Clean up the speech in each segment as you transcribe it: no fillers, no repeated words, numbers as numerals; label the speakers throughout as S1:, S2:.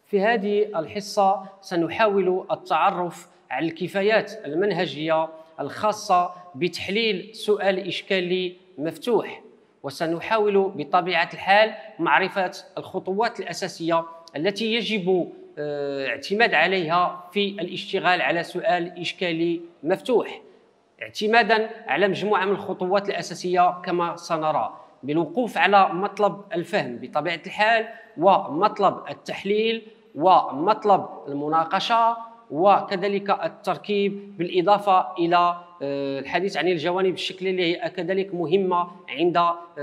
S1: في هذه الحصة سنحاول التعرف على الكفايات المنهجية الخاصة بتحليل سؤال إشكالي مفتوح، وسنحاول بطبيعة الحال معرفة الخطوات الأساسية التي يجب اعتماد عليها في الاشتغال على سؤال إشكالي مفتوح، اعتمادا على مجموعة من الخطوات الأساسية كما سنرى، بالوقوف على مطلب الفهم بطبيعة الحال، ومطلب التحليل، ومطلب المناقشة، وكذلك التركيب، بالإضافة إلى الحديث عن الجوانب الشكلية اللي هي كذلك مهمة عند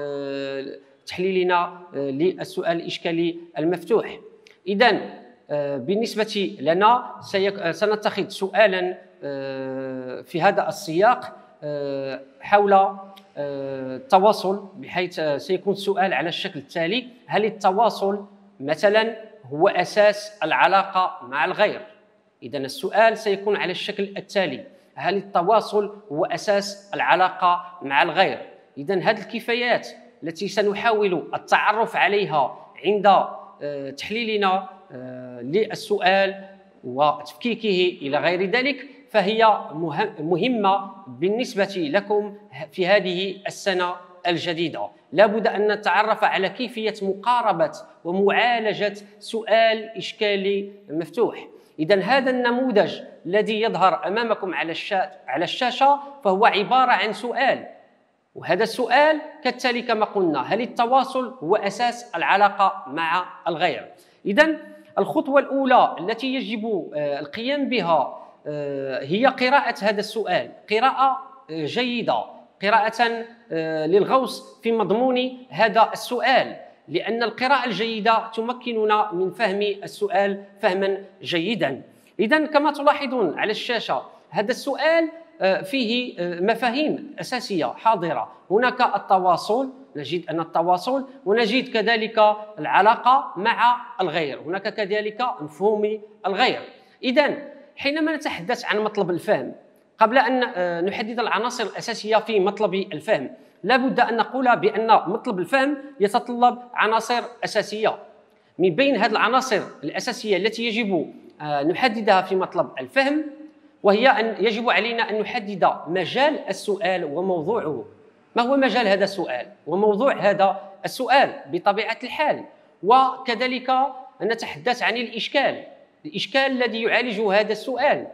S1: تحليلنا للسؤال الإشكالي المفتوح. إذن بالنسبة لنا سنتخذ سؤالا في هذا السياق حول التواصل، بحيث سيكون السؤال على الشكل التالي: هل التواصل مثلا هو أساس العلاقة مع الغير؟ إذن السؤال سيكون على الشكل التالي: هل التواصل هو أساس العلاقة مع الغير؟ إذن هذه الكفايات التي سنحاول التعرف عليها عند تحليلنا للسؤال وتفكيكه إلى غير ذلك، فهي مهمة بالنسبة لكم في هذه السنة الجديدة. لا بد أن نتعرف على كيفية مقاربة ومعالجة سؤال إشكالي مفتوح. إذن هذا النموذج الذي يظهر أمامكم على الشاشة فهو عبارة عن سؤال، وهذا السؤال كالتالي كما قلنا: هل التواصل هو أساس العلاقة مع الغير؟ إذن الخطوة الأولى التي يجب القيام بها هي قراءة هذا السؤال قراءة جيدة، قراءة للغوص في مضمون هذا السؤال، لأن القراءة الجيدة تمكننا من فهم السؤال فهما جيدا. إذن كما تلاحظون على الشاشة هذا السؤال فيه مفاهيم أساسية حاضرة. هناك التواصل، نجد أن التواصل، ونجد كذلك العلاقة مع الغير، هناك كذلك مفهوم الغير. إذن حينما نتحدث عن مطلب الفهم، قبل أن نحدد العناصر الأساسية في مطلب الفهم، لا بد أن نقول بأن مطلب الفهم يتطلب عناصر أساسية. من بين هذه العناصر الأساسية التي يجب نحددها في مطلب الفهم، وهي أن يجب علينا أن نحدد مجال السؤال وموضوعه. ما هو مجال هذا السؤال وموضوع هذا السؤال بطبيعة الحال؟ وكذلك نتحدث عن الإشكال الذي يعالجه هذا السؤال،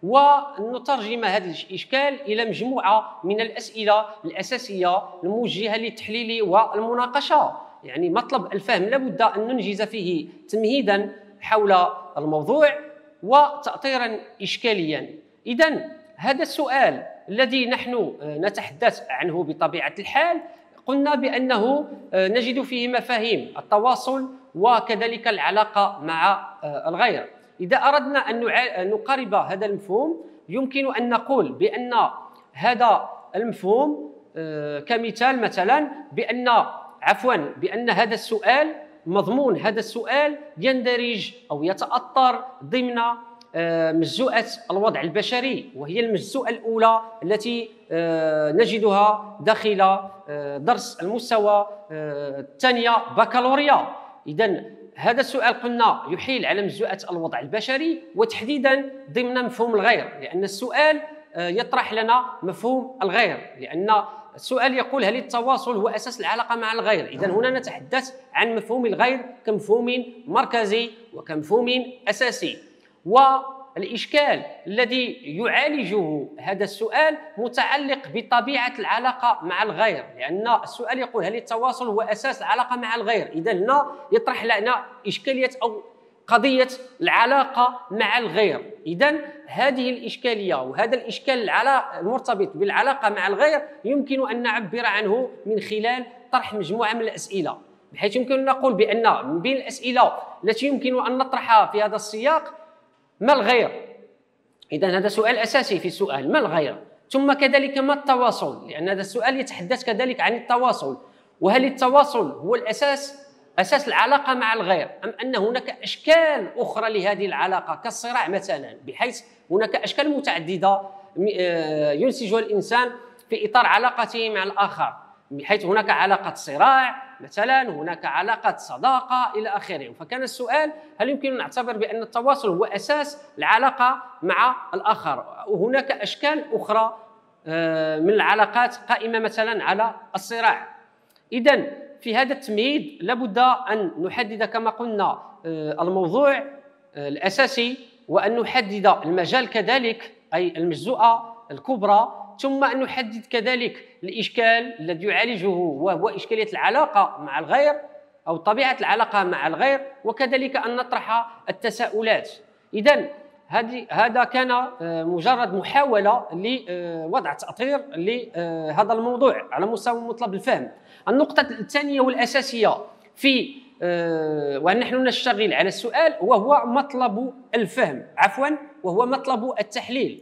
S1: ونترجم هذا الإشكال إلى مجموعة من الأسئلة الأساسية الموجهة للتحليل والمناقشة. يعني مطلب الفهم لابد أن ننجز فيه تمهيدا حول الموضوع وتأطيرا إشكاليا. إذن هذا السؤال الذي نحن نتحدث عنه بطبيعة الحال قلنا بأنه نجد فيه مفاهيم التواصل وكذلك العلاقة مع الغير. إذا أردنا أن نقارب هذا المفهوم يمكن أن نقول بأن هذا المفهوم كمثال مثلا بأن هذا السؤال، مضمون هذا السؤال يندرج أو يتأطر ضمن مجزوءة الوضع البشري، وهي المجزوءة الأولى التي نجدها داخل درس المستوى الثانية بكالوريا. إذن هذا السؤال قلنا يحيل على مجزوءة الوضع البشري، وتحديدا ضمن مفهوم الغير، لأن السؤال يطرح لنا مفهوم الغير، لأن السؤال يقول: هل التواصل هو أساس العلاقة مع الغير؟ إذن هنا نتحدث عن مفهوم الغير كمفهوم مركزي وكمفهوم أساسي. والإشكال الذي يعالجه هذا السؤال متعلق بطبيعة العلاقة مع الغير، لأن السؤال يقول: هل التواصل هو أساس العلاقة مع الغير؟ إذن هنا يطرح لنا إشكالية أو قضية العلاقة مع الغير. إذن هذه الإشكالية وهذا الإشكال المرتبط بالعلاقة مع الغير يمكن أن نعبر عنه من خلال طرح مجموعة من الأسئلة، بحيث يمكن أن نقول بأن من بين الأسئلة التي يمكن أن نطرحها في هذا السياق: ما الغير؟ إذن هذا سؤال أساسي في السؤال: ما الغير؟ ثم كذلك ما التواصل؟ لأن هذا السؤال يتحدث كذلك عن التواصل، وهل التواصل هو أساس العلاقة مع الغير، أم أن هناك أشكال أخرى لهذه العلاقة كالصراع مثلا، بحيث هناك أشكال متعددة ينسجها الإنسان في إطار علاقته مع الآخر، بحيث هناك علاقة صراع، مثلا، هناك علاقة صداقة إلى آخره. فكان السؤال: هل يمكن أن نعتبر بأن التواصل هو أساس العلاقة مع الآخر؟ وهناك أشكال أخرى من العلاقات قائمة مثلا على الصراع. إذن في هذا التمهيد لابد أن نحدد كما قلنا الموضوع الأساسي، وأن نحدد المجال كذلك، أي المجزوءة الكبرى، ثم أن نحدد كذلك الإشكال الذي يعالجه، وهو إشكالية العلاقة مع الغير أو طبيعة العلاقة مع الغير، وكذلك أن نطرح التساؤلات. إذن هذا كان مجرد محاولة لوضع تأطير لهذا الموضوع على مستوى مطلب الفهم. النقطة الثانية والأساسية في ونحن نشتغل على السؤال وهو مطلب الفهم، وهو مطلب التحليل.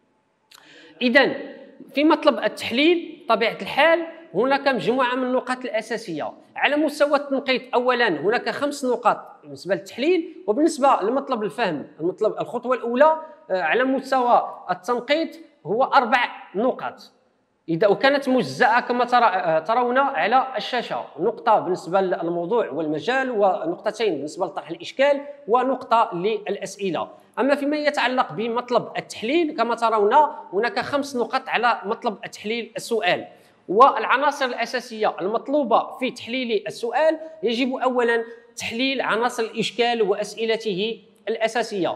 S1: إذن في مطلب التحليل طبيعة الحال هناك مجموعة من النقاط الأساسية. على مستوى التنقيط أولا هناك 5 نقاط بالنسبة للتحليل، وبالنسبة لمطلب الفهم الخطوة الأولى على مستوى التنقيط هو 4 نقاط. إذا كانت مجزأة كما ترون على الشاشة: نقطة بالنسبة للموضوع والمجال، ونقطتين بالنسبة لطرح الإشكال، ونقطة للأسئلة. أما فيما يتعلق بمطلب التحليل كما ترون هناك 5 نقاط على مطلب تحليل السؤال. والعناصر الأساسية المطلوبة في تحليل السؤال: يجب أولا تحليل عناصر الإشكال وأسئلته الأساسية،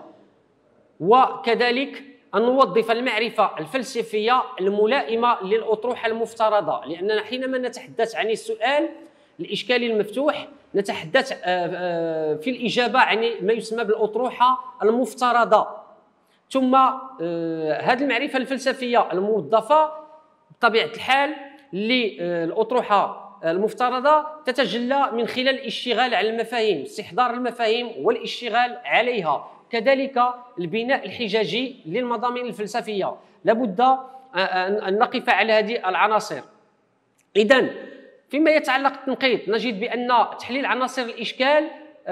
S1: وكذلك أن نوظف المعرفة الفلسفية الملائمة للأطروحة المفترضة، لأننا حينما نتحدث عن السؤال الإشكالي المفتوح نتحدث في الإجابة عن ما يسمى بالأطروحة المفترضة. ثم هذه المعرفة الفلسفية الموظفة بطبيعة الحال للأطروحة المفترضة تتجلى من خلال الاشتغال على المفاهيم، استحضار المفاهيم والاشتغال عليها، كذلك البناء الحجاجي للمضامين الفلسفية. لابد أن نقف على هذه العناصر. إذن فيما يتعلق بالتنقيط نجد بأن تحليل عناصر الإشكال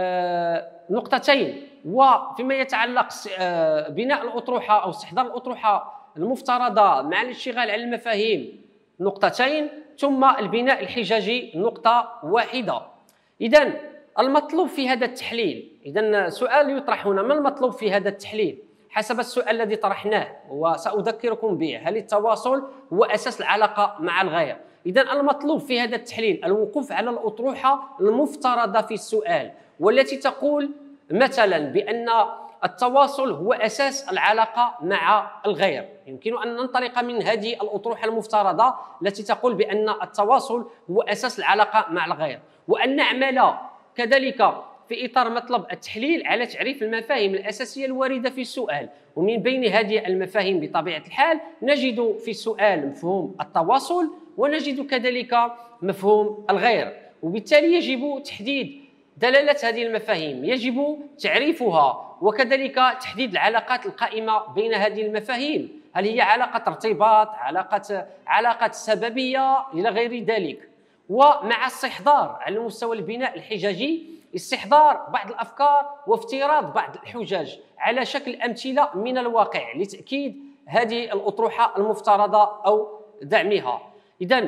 S1: نقطتين، وفيما يتعلق بناء الأطروحة أو استحضار الأطروحة المفترضة مع الاشتغال على المفاهيم نقطتين، ثم البناء الحجاجي نقطة واحدة. إذن المطلوب في هذا التحليل، إذن سؤال يطرح هنا: ما المطلوب في هذا التحليل؟ حسب السؤال الذي طرحناه وسأذكركم به: هل التواصل هو أساس العلاقة مع الغير؟ إذن المطلوب في هذا التحليل الوقوف على الأطروحة المفترضة في السؤال، والتي تقول مثلا بأن التواصل هو أساس العلاقة مع الغير. يمكن أن ننطلق من هذه الأطروحة المفترضة التي تقول بأن التواصل هو أساس العلاقة مع الغير، وأن نعمل كذلك في إطار مطلب التحليل على تعريف المفاهيم الأساسية الواردة في السؤال. ومن بين هذه المفاهيم بطبيعة الحال نجد في السؤال مفهوم التواصل، ونجد كذلك مفهوم الغير، وبالتالي يجب تحديد دلالة هذه المفاهيم، يجب تعريفها، وكذلك تحديد العلاقات القائمة بين هذه المفاهيم. هل هي علاقة ارتباط، علاقة سببية إلى غير ذلك. ومع استحضار على مستوى البناء الحجاجي استحضار بعض الأفكار وافتراض بعض الحجج على شكل أمثلة من الواقع لتأكيد هذه الأطروحة المفترضة أو دعمها. إذن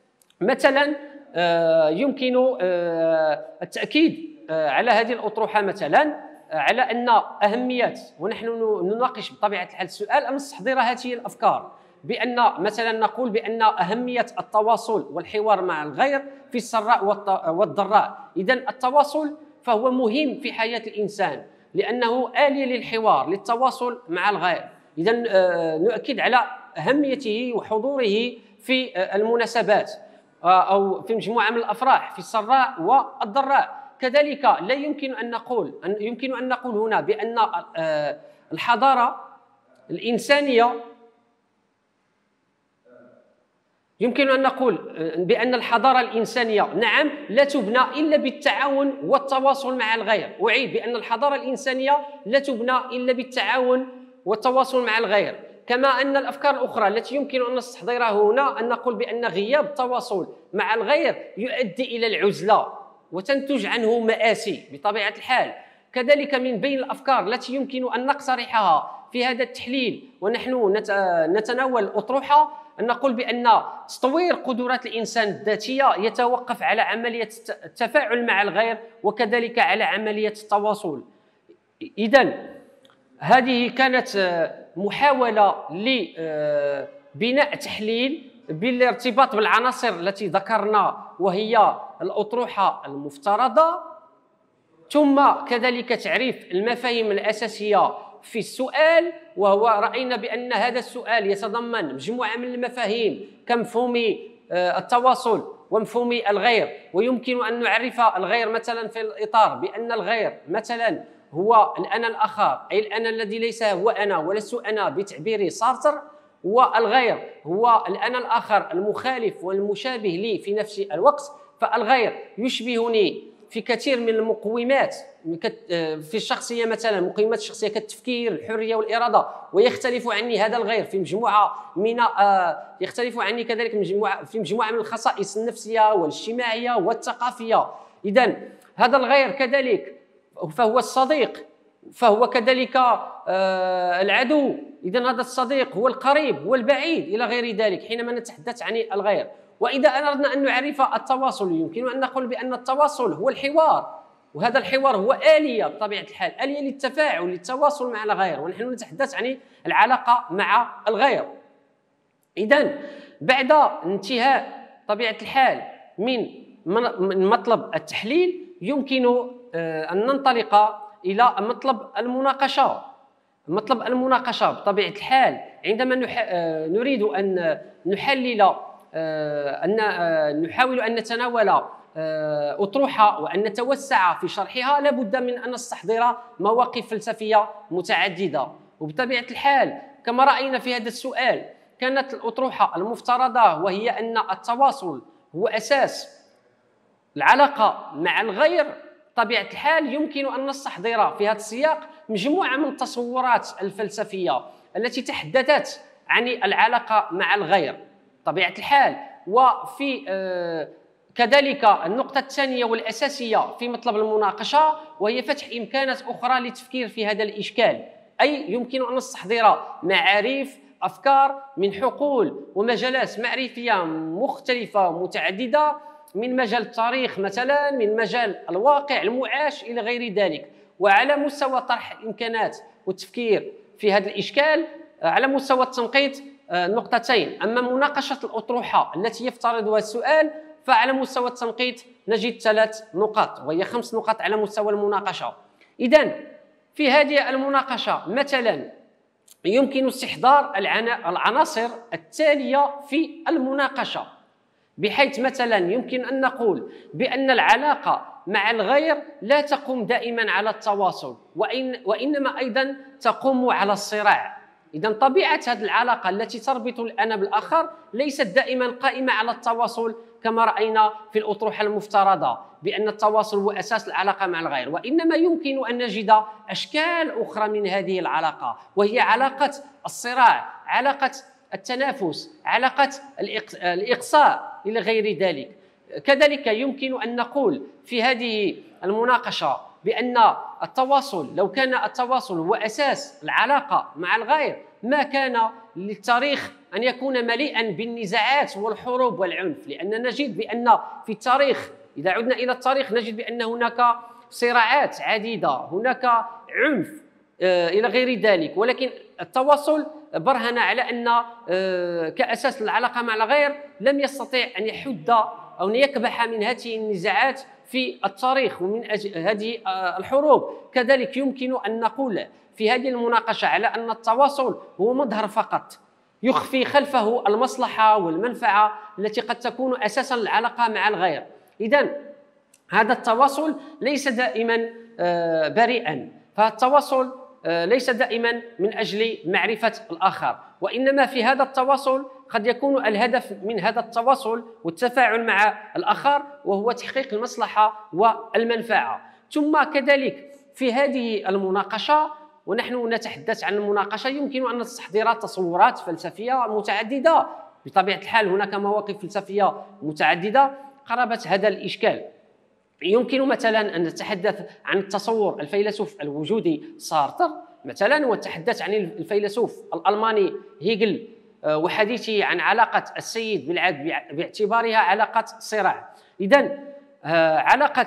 S1: مثلا يمكن التأكيد على هذه الأطروحة مثلا على أن أهمية، ونحن نناقش بطبيعة الحال السؤال، أن نستحضر هذه الأفكار، بأن مثلا نقول بأن أهمية التواصل والحوار مع الغير في السراء والضراء. إذن التواصل فهو مهم في حياة الإنسان لأنه آلية للحوار للتواصل مع الغير. إذن نؤكد على أهميته وحضوره في المناسبات أو في مجموعة من الأفراح في السراء والضراء. كذلك لا يمكن أن نقول هنا بأن الحضارة الإنسانية يمكن أن نقول بأن الحضارة الإنسانية نعم لا تبنى إلا بالتعاون والتواصل مع الغير. أعيد بأن الحضارة الإنسانية لا تبنى إلا بالتعاون والتواصل مع الغير. كما أن الأفكار الأخرى التي يمكن أن نستحضرها هنا أن نقول بأن غياب التواصل مع الغير يؤدي إلى العزلة وتنتج عنه مآسي بطبيعة الحال. كذلك من بين الأفكار التي يمكن أن نقترحها في هذا التحليل ونحن نتناول الأطروحة، أن نقول بأن تطوير قدرات الإنسان الذاتية يتوقف على عملية التفاعل مع الغير وكذلك على عملية التواصل. إذن هذه كانت محاولة لبناء تحليل بالارتباط بالعناصر التي ذكرنا وهي الأطروحة المفترضة، ثم كذلك تعريف المفاهيم الأساسية في السؤال، وهو رأينا بأن هذا السؤال يتضمن مجموعة من المفاهيم كمفهوم التواصل ومفهوم الغير، ويمكن أن نعرف الغير مثلا في الإطار بأن الغير مثلا هو الأنا الآخر، أي الأنا الذي ليس هو أنا ولست أنا بتعبير سارتر، والغير هو الأنا الآخر المخالف والمشابه لي في نفس الوقت. فالغير يشبهني في كثير من المقومات في الشخصية، مثلا مقومات الشخصية كالتفكير، الحرية والإرادة، ويختلف عني هذا الغير في مجموعة من يختلف عني كذلك في مجموعة من الخصائص النفسية والاجتماعية والثقافية. إذن هذا الغير كذلك فهو الصديق، فهو كذلك العدو. إذن هذا الصديق هو القريب والبعيد إلى غير ذلك حينما نتحدث عن الغير. وإذا أردنا أن نعرف التواصل يمكن أن نقول بأن التواصل هو الحوار، وهذا الحوار هو آلية بطبيعة الحال، آلية للتفاعل للتواصل مع الغير، ونحن نتحدث عن العلاقة مع الغير. إذن بعد انتهاء طبيعة الحال من مطلب التحليل يمكن أن ننطلق إلى مطلب المناقشة. مطلب المناقشة بطبيعة الحال عندما نريد أن نحلل أن نحاول أن نتناول أطروحة وأن نتوسع في شرحها، لابد من أن نستحضر مواقف فلسفية متعددة. وبطبيعة الحال كما رأينا في هذا السؤال كانت الأطروحة المفترضة وهي أن التواصل هو أساس العلاقة مع الغير. بطبيعة الحال يمكن أن نستحضر في هذا السياق مجموعة من التصورات الفلسفية التي تحدثت عن العلاقة مع الغير بطبيعة الحال. وفي كذلك النقطة الثانية والأساسية في مطلب المناقشة وهي فتح إمكانات أخرى للتفكير في هذا الإشكال، أي يمكن أن نستحضر معارف، أفكار من حقول ومجالات معرفية مختلفة ومتعددة، من مجال التاريخ مثلا، من مجال الواقع المعاش إلى غير ذلك. وعلى مستوى طرح الإمكانات والتفكير في هذا الإشكال على مستوى التنقيط نقطتين. أما مناقشة الأطروحة التي يفترضها السؤال فعلى مستوى التنقيط نجد 3 نقاط، وهي 5 نقاط على مستوى المناقشة. إذن في هذه المناقشة مثلا يمكن استحضار العناصر التالية في المناقشة، بحيث مثلا يمكن أن نقول بأن العلاقة مع الغير لا تقوم دائما على التواصل، وإنما أيضا تقوم على الصراع. إذن طبيعة هذه العلاقة التي تربط الأنا بالآخر ليست دائما قائمة على التواصل كما رأينا في الأطروحة المفترضة بأن التواصل هو أساس العلاقة مع الغير، وإنما يمكن أن نجد أشكال أخرى من هذه العلاقة، وهي علاقة الصراع، علاقة التنافس، علاقة الإقصاء إلى غير ذلك. كذلك يمكن أن نقول في هذه المناقشة بأن التواصل لو كان التواصل هو أساس العلاقة مع الغير ما كان للتاريخ أن يكون مليئا بالنزاعات والحروب والعنف، لأن نجد بأن في التاريخ إذا عدنا إلى التاريخ نجد بأن هناك صراعات عديدة، هناك عنف إلى غير ذلك، ولكن التواصل برهن على أن كأساس العلاقة مع الغير لم يستطيع أن يحد أو أن يكبح من هذه النزاعات في التاريخ ومن هذه الحروب. كذلك يمكن أن نقول في هذه المناقشة على أن التواصل هو مظهر فقط يخفي خلفه المصلحة والمنفعة التي قد تكون أساسا العلاقة مع الغير. إذن هذا التواصل ليس دائما بريئا، فالتواصل ليس دائما من أجل معرفة الآخر، وإنما في هذا التواصل قد يكون الهدف من هذا التواصل والتفاعل مع الآخر وهو تحقيق المصلحة والمنفعة. ثم كذلك في هذه المناقشة ونحن نتحدث عن المناقشة يمكن أن نستحضر تصورات فلسفية متعددة. بطبيعة الحال هناك مواقف فلسفية متعددة قربت هذا الإشكال. يمكن مثلا أن نتحدث عن التصور الفيلسوف الوجودي سارتر مثلا، وتحدث عن الفيلسوف الألماني هيجل وحديثه عن علاقة السيد بالعبد باعتبارها علاقة صراع. إذن علاقة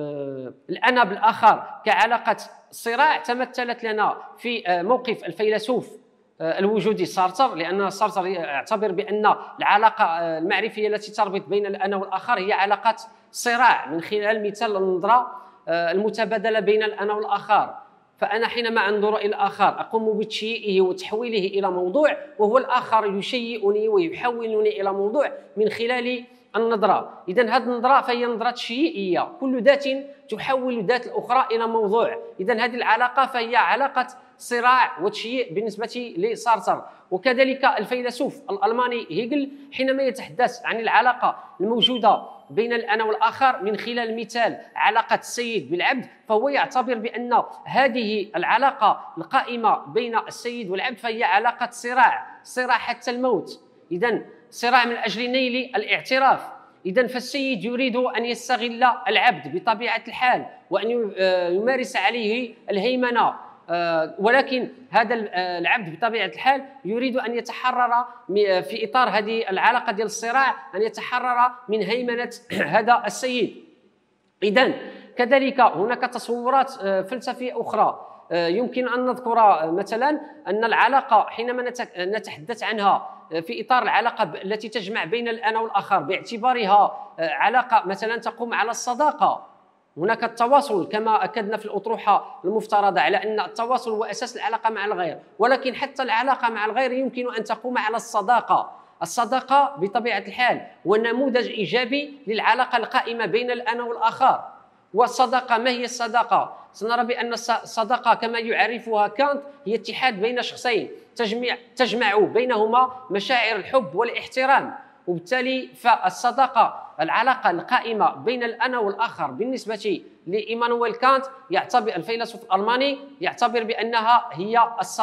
S1: الأنا بالآخر كعلاقة صراع تمثلت لنا في موقف الفيلسوف الوجودي سارتر، لأن سارتر يعتبر بأن العلاقة المعرفية التي تربط بين الأنا والآخر هي علاقة صراع من خلال مثال النظرة المتبادلة بين الأنا والآخر. فأنا حينما أنظر إلى الآخر أقوم بتشييئه وتحويله إلى موضوع، وهو الآخر يشيئني ويحولني إلى موضوع من خلال النظرة. إذن هذه النظرة فهي نظرة تشييئية، كل ذات تحول الذات الأخرى إلى موضوع. إذن هذه العلاقة فهي علاقة صراع وتشييء بالنسبة لسارتر. وكذلك الفيلسوف الألماني هيجل حينما يتحدث عن العلاقة الموجودة بين الأنا والآخر من خلال مثال علاقة السيد بالعبد، فهو يعتبر بأن هذه العلاقة القائمة بين السيد والعبد فهي علاقة صراع حتى الموت. إذن صراع من أجل نيل الاعتراف. إذن فالسيد يريد أن يستغل العبد بطبيعة الحال وأن يمارس عليه الهيمنة، ولكن هذا العبد بطبيعة الحال يريد أن يتحرر في إطار هذه العلاقة ديال الصراع، أن يتحرر من هيمنة هذا السيد. إذن كذلك هناك تصورات فلسفية أخرى يمكن أن نذكر مثلا أن العلاقة حينما نتحدث عنها في إطار العلاقة التي تجمع بين الأنا والآخر باعتبارها علاقة مثلا تقوم على الصداقة، هناك التواصل كما أكدنا في الأطروحة المفترضة على أن التواصل هو أساس العلاقة مع الغير، ولكن حتى العلاقة مع الغير يمكن أن تقوم على الصداقة. الصداقة بطبيعة الحال هو نموذج إيجابي للعلاقة القائمة بين الأنا والآخر. والصداقة، ما هي الصداقة؟ سنرى بأن الصداقة كما يعرفها كانت هي اتحاد بين شخصين تجمع بينهما مشاعر الحب والاحترام، وبالتالي فالصداقة العلاقة القائمة بين الأنا والآخر بالنسبة لإيمانويل كانت يعتبر الفيلسوف الألماني يعتبر بأنها هي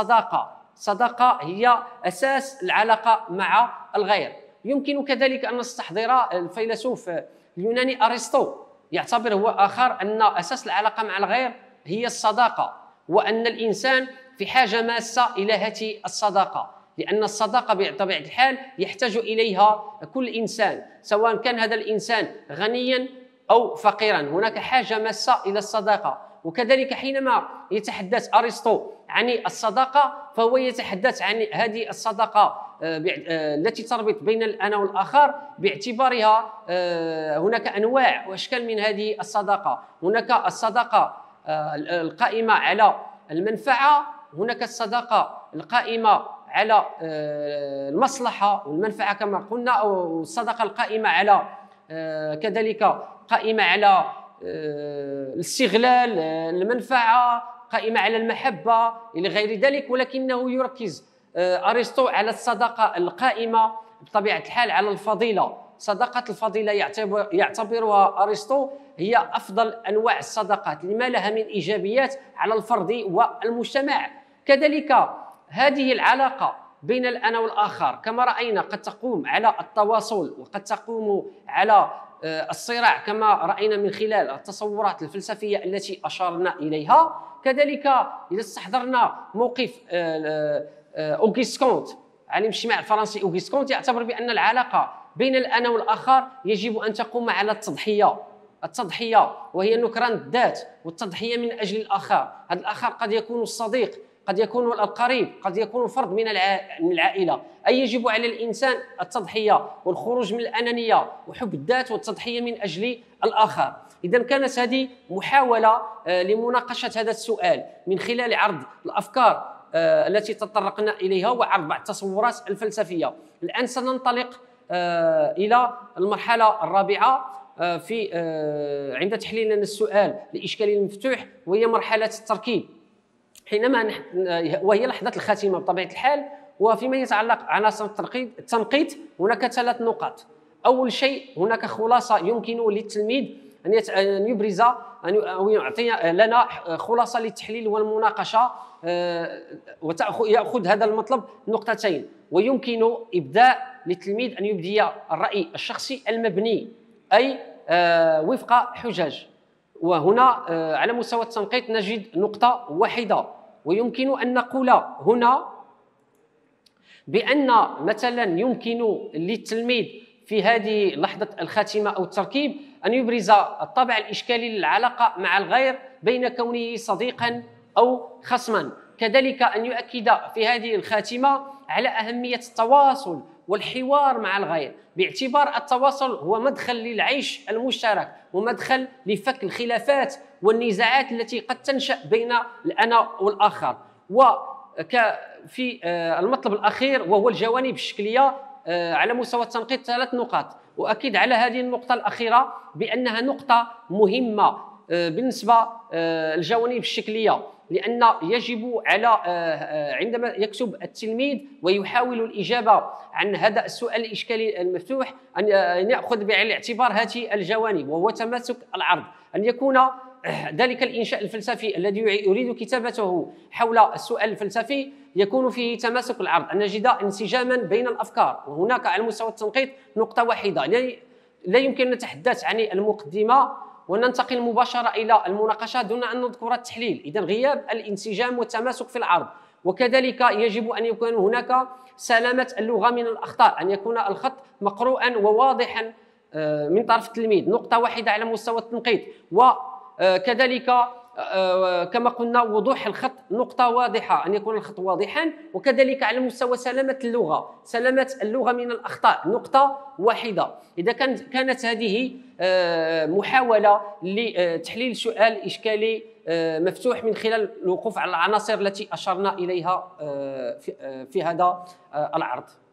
S1: الصداقة هي أساس العلاقة مع الغير. يمكن كذلك أن نستحضر الفيلسوف اليوناني أرسطو يعتبر هو آخر أن أساس العلاقة مع الغير هي الصداقة، وأن الإنسان في حاجة ماسة إلى هذه الصداقة، لأن الصداقة بطبيعة الحال يحتاج إليها كل إنسان، سواء كان هذا الإنسان غنيا أو فقيرا، هناك حاجة ماسة إلى الصداقة. وكذلك حينما يتحدث أرسطو عن الصداقة فهو يتحدث عن هذه الصداقة التي تربط بين الأنا والآخر باعتبارها هناك أنواع وأشكال من هذه الصداقة. هناك الصداقة القائمة على المنفعة، هناك الصداقة القائمة على المصلحة والمنفعة كما قلنا، أو الصداقة القائمة على كذلك قائمة على الاستغلال، المنفعة، قائمة على المحبة إلى غير ذلك. ولكنه يركز أرسطو على الصداقة القائمة بطبيعة الحال على الفضيلة. صداقة الفضيلة يعتبرها أرسطو هي أفضل أنواع الصداقات لما لها من إيجابيات على الفرد والمجتمع. كذلك هذه العلاقة بين الأنا والآخر كما رأينا قد تقوم على التواصل وقد تقوم على الصراع كما رأينا من خلال التصورات الفلسفية التي أشرنا إليها. كذلك إذا استحضرنا موقف أوغست كونت، عالم الاجتماع الفرنسي أوغست كونت يعتبر بأن العلاقة بين الأنا والآخر يجب أن تقوم على التضحية وهي نكران الذات والتضحية من أجل الآخر. هذا الآخر قد يكون الصديق، قد يكون القريب، قد يكون فرد من العائلة. أي يجب على الإنسان التضحية والخروج من الأنانية وحب الذات والتضحية من أجل الآخر. إذا كانت هذه محاولة لمناقشة هذا السؤال من خلال عرض الأفكار التي تطرقنا إليها وعرض بعض التصورات الفلسفية. الآن سننطلق إلى المرحلة الرابعة في عند تحليلنا السؤال لإشكال المفتوح، وهي مرحلة التركيب، حينما وهي لحظة الخاتمة بطبيعة الحال. وفيما يتعلق عناصر التنقيط هناك 3 نقاط. أول شيء هناك خلاصة يمكن للتلميذ أن يبرز أو يعطي لنا خلاصة للتحليل والمناقشة، ويأخذ هذا المطلب نقطتين. ويمكن إبداء للتلميذ أن يبدي الرأي الشخصي المبني، أي وفق حجج. وهنا على مستوى التنقيط نجد نقطة واحدة، ويمكن أن نقول هنا بأن مثلا يمكن للتلميذ في هذه لحظة الخاتمة أو التركيب أن يبرز الطابع الإشكالي للعلاقة مع الغير بين كونه صديقا أو خصما، كذلك أن يؤكد في هذه الخاتمة على أهمية التواصل والحوار مع الغير، باعتبار التواصل هو مدخل للعيش المشترك ومدخل لفك الخلافات والنزاعات التي قد تنشأ بين الأنا والآخر. وفي المطلب الأخير وهو الجوانب الشكلية على مستوى التنقيط 3 نقاط، وأكيد على هذه النقطة الأخيرة بأنها نقطة مهمة بالنسبة للجوانب الشكلية، لأن يجب على عندما يكتب التلميذ ويحاول الإجابة عن هذا السؤال الإشكالي المفتوح أن يأخذ بعين الاعتبار هذه الجوانب، وهو تماسك العرض، أن يكون ذلك الإنشاء الفلسفي الذي يريد كتابته حول السؤال الفلسفي يكون فيه تماسك العرض، أن نجد انسجاما بين الأفكار. وهناك على مستوى التنقيط نقطة واحدة، لا يمكن أن نتحدث عن المقدمة وننتقل مباشرة إلى المناقشة دون أن نذكر التحليل، إذن غياب الانسجام والتماسك في العرض. وكذلك يجب أن يكون هناك سلامة اللغة من الأخطاء، أن يكون الخط مقروءا وواضحا من طرف التلميذ، نقطة واحدة على مستوى التنقيط. وكذلك كما قلنا وضوح الخط نقطة واضحة، أن يكون الخط واضحا. وكذلك على مستوى سلامة اللغة من الأخطاء نقطة واحدة. إذا كانت هذه محاولة لتحليل سؤال إشكالي مفتوح من خلال الوقوف على العناصر التي أشرنا إليها في هذا العرض.